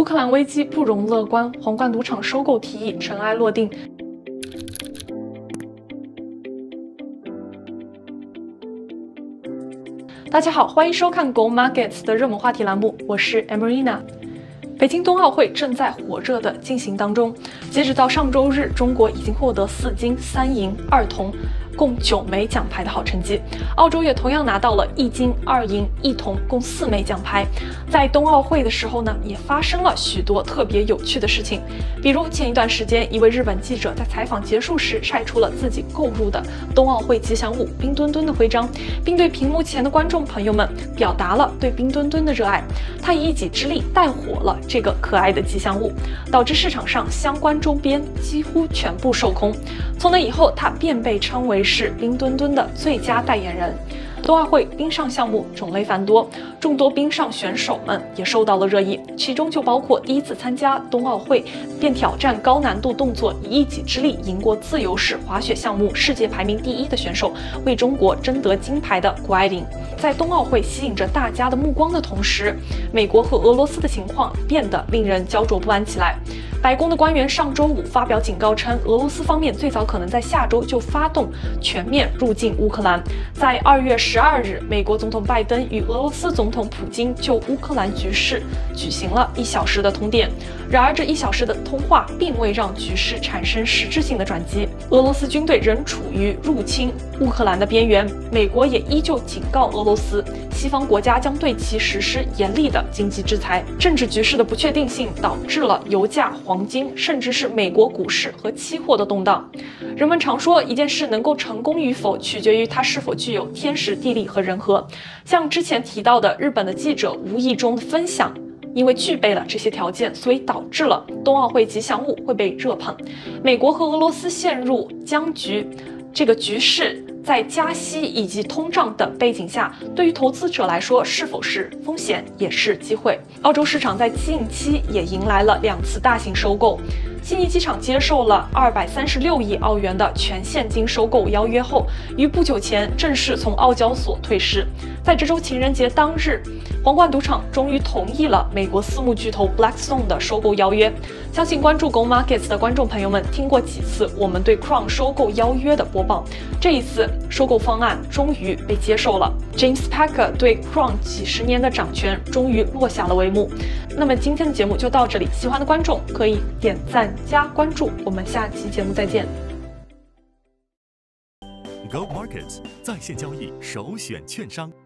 乌克兰危机不容乐观，皇冠赌场收购提议尘埃落定。大家好，欢迎收看 Go Markets 的热门话题栏目，我是 Emerina。北京冬奥会正在火热的进行当中，截止到上周日，中国已经获得4金3银2铜，共9枚奖牌的好成绩。澳洲也同样拿到了1金2银1铜，共4枚奖牌。在冬奥会的时候呢，也发生了许多特别有趣的事情，比如前一段时间，一位日本记者在采访结束时晒出了自己购入的冬奥会吉祥物冰墩墩的徽章，并对屏幕前的观众朋友们表达了对冰墩墩的热爱。他以一己之力带火了这个可爱的吉祥物，导致市场上相关周边几乎全部售空。从那以后，他便被称为是冰墩墩的最佳代言人。冬奥会冰上项目种类繁多，众多冰上选手们也受到了热议，其中就包括第一次参加冬奥会便挑战高难度动作，以一己之力赢过自由式滑雪项目世界排名第1的选手，为中国争得金牌的谷爱凌。在冬奥会吸引着大家的目光的同时，美国和俄罗斯的情况变得令人焦灼不安起来。白宫的官员上周五发表警告称，俄罗斯方面最早可能在下周就发动全面入境乌克兰。在2月12日，美国总统拜登与俄罗斯总统普京就乌克兰局势举行了1小时的通电。然而，这1小时的通话并未让局势产生实质性的转机。俄罗斯军队仍处于入侵乌克兰的边缘，美国也依旧警告俄罗斯，西方国家将对其实施严厉的经济制裁。政治局势的不确定性导致了油价、黄金，甚至是美国股市和期货的动荡。人们常说，一件事能够成功与否，取决于它是否具有天时地利和人和。像之前提到的日本的记者无意中的分享，因为具备了这些条件，所以导致了冬奥会吉祥物会被热捧。美国和俄罗斯陷入僵局，这个局势在加息以及通胀等背景下，对于投资者来说，是否是风险也是机会。澳洲市场在近期也迎来了2次大型收购。悉尼机场接受了236亿澳元的全现金收购邀约后，于不久前正式从澳交所退市。在这周情人节当日，皇冠赌场终于同意了美国私募巨头 Blackstone 的收购邀约。相信关注 Go Markets 的观众朋友们听过几次我们对 Crown 收购邀约的播报，这一次收购方案终于被接受了。James Packer 对 Crown 几十年的掌权终于落下了帷幕。那么今天的节目就到这里，喜欢的观众可以点赞加关注，我们下期节目再见。 Go Markets 在线交易首选券商。